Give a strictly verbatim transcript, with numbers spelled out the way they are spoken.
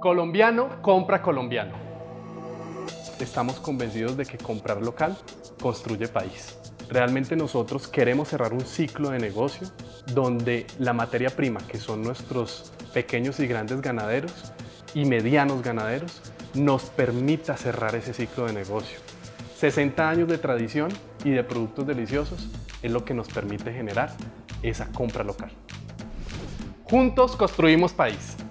Colombiano compra colombiano. Estamos convencidos de que comprar local construye país. Realmente nosotros queremos cerrar un ciclo de negocio donde la materia prima, que son nuestros pequeños y grandes ganaderos y medianos ganaderos, nos permita cerrar ese ciclo de negocio. sesenta años de tradición y de productos deliciosos es lo que nos permite generar esa compra local. Juntos construimos país.